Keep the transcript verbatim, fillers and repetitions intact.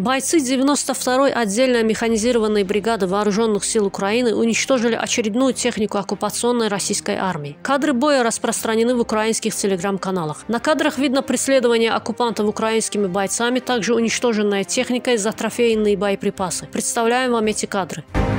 Бойцы девяносто второй отдельной механизированной бригады Вооруженных сил Украины уничтожили очередную технику оккупационной российской армии. Кадры боя распространены в украинских телеграм-каналах. На кадрах видно преследование оккупантов украинскими бойцами, также уничтоженная техника и затрофейные боеприпасы. Представляем вам эти кадры.